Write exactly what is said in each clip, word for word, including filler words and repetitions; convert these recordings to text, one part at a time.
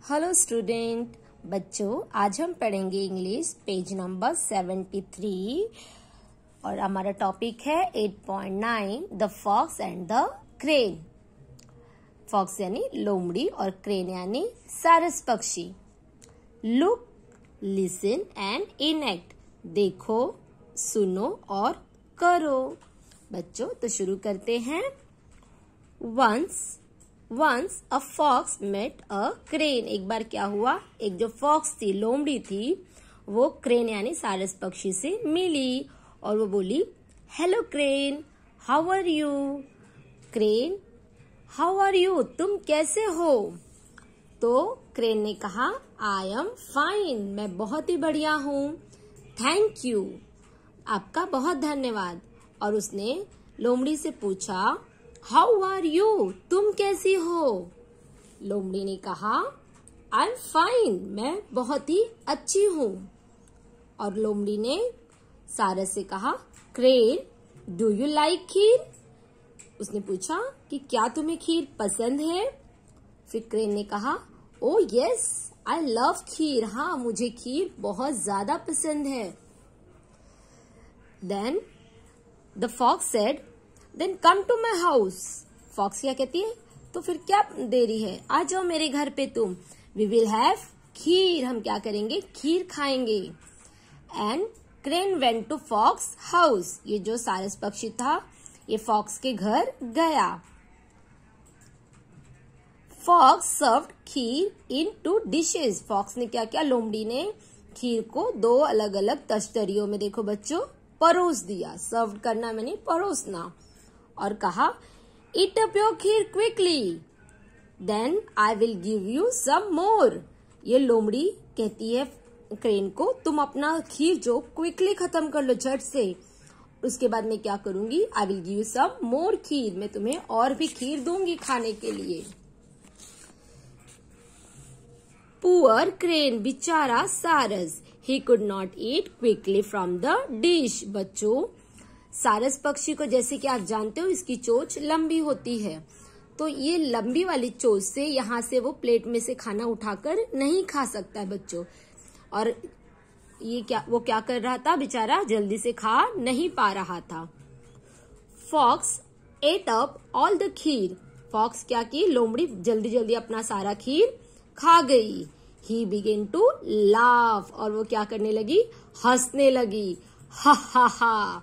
Hello student बच्चों, आज हम पढ़ेंगे English page number seventy three और हमारा टॉपिक है eight point nine the fox and the crane. Fox यानी लोमड़ी और क्रेन यानी सारस पक्षी। लुक, लिसन एंड इनएक्ट, देखो, सुनो और करो। बच्चों तो शुरू करते हैं। Once Once a fox met a crane। एक बार क्या हुआ, एक जो फॉक्स थी, लोमड़ी थी, वो क्रेन यानी सारस पक्षी से मिली और वो बोली, hello crane, how are you. Crane, how are you, तुम कैसे हो। तो क्रेन ने कहा, आई एम फाइन, मैं बहुत ही बढ़िया हूँ। थैंक यू, आपका बहुत धन्यवाद। और उसने लोमड़ी से पूछा, हाउ आर यू, तुम कैसी हो। लोमड़ी ने कहा, आई एम फाइन, मैं बहुत ही अच्छी हूँ। और लोमड़ी ने सारस से कहा, crane, do you like kheer. उसने पूछा कि क्या तुम्हें खीर पसंद है। फिर क्रेन ने कहा, ओ यस, आई लव खीर, हाँ मुझे खीर बहुत ज्यादा पसंद है। Then the fox said, then come to my house. Fox क्या कहती है, तो फिर क्या देरी है, आ जाओ मेरे घर पे तुम। वी विल हैव खीर, हम क्या करेंगे, खीर खाएंगे। And crane went to fox house. ये जो सारस पक्षी था, ये फॉक्स के घर गया। Fox served kheer in two dishes. Fox ने क्या किया, लोमड़ी ने खीर को दो अलग अलग तश्तरियों में, देखो बच्चों, परोस दिया। सर्व करना मैंने परोसना। और कहा, eat up your kheer quickly, then I will give you some more. ये लोमड़ी कहती है क्रेन को, तुम अपना खीर जो क्विकली खत्म कर लो झट से, उसके बाद मैं क्या करूंगी, I will give you some more kheer, मैं तुम्हें और भी खीर दूंगी खाने के लिए। पुअर क्रेन, बेचारा सारस, he could not eat quickly from the dish. बच्चों, सारस पक्षी को जैसे कि आप जानते हो, इसकी चोंच लंबी होती है, तो ये लंबी वाली चोंच से यहाँ से वो प्लेट में से खाना उठाकर नहीं खा सकता है बच्चों। और ये क्या, वो क्या कर रहा था बेचारा, जल्दी से खा नहीं पा रहा था। Fox ate up all the kheer. Fox क्या की, लोमड़ी जल्दी जल्दी अपना सारा खीर खा गई। ही बिगेन टू लाफ, और वो क्या करने लगी, हंसने लगी, हा हा हा।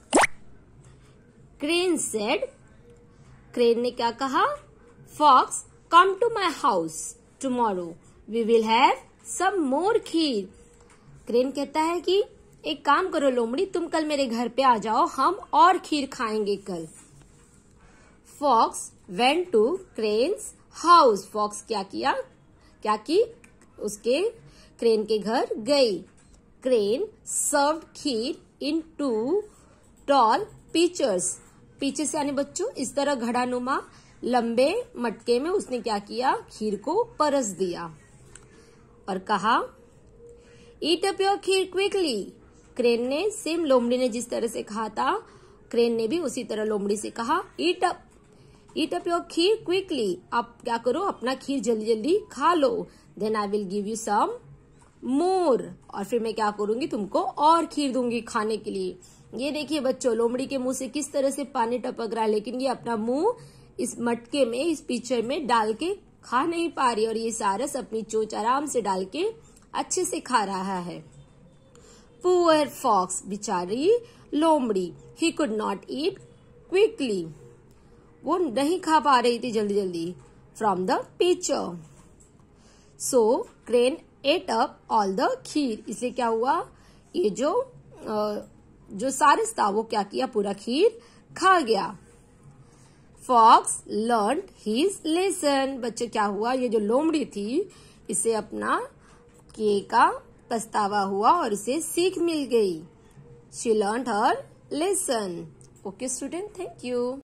क्रेन सेड, क्रेन ने क्या कहा, fox come to my house tomorrow, we will have some more kheer. Crane कहता है कि एक काम करो लोमड़ी, तुम कल मेरे घर पे आ जाओ, हम और खीर खाएंगे कल। Fox went to crane's house. Fox क्या किया, क्या की, उसके क्रेन के घर गई। Crane served kheer in two tall pitchers. पीछे यानी बच्चों इस तरह घड़ानुमा लंबे मटके में उसने क्या किया, खीर को परस दिया और कहा, eat up your kheer quickly. Crane ने सेम लोमड़ी ने जिस तरह से कहा था, क्रेन ने भी उसी तरह लोमड़ी से कहा, eat up eat up your kheer quickly. आप क्या करो, अपना खीर जल्दी जल्दी खा लो। Then I will give you some more, और फिर मैं क्या करूंगी, तुमको और खीर दूंगी खाने के लिए। ये देखिए बच्चों, लोमड़ी के मुंह से किस तरह से पानी टपक रहा है, लेकिन ये अपना मुंह इस मटके में, इस पिक्चर में डाल के खा नहीं पा रही, और ये सारस अपनी चोंच आराम से डाल के अच्छे से खा रहा है। पुअर फॉक्स, बिचारी लोमड़ी, he could not eat quickly, वो नहीं खा पा रही थी जल्दी जल्दी from the picture. So crane ate up all the kheer. इसलिए क्या हुआ, ये जो आ, जो सारस था वो क्या किया, पूरा खीर खा गया। Fox learn his lesson. बच्चे क्या हुआ, ये जो लोमड़ी थी, इसे अपना किए का पछतावा हुआ और इसे सीख मिल गई। She learn her lesson. Okay student, thank you.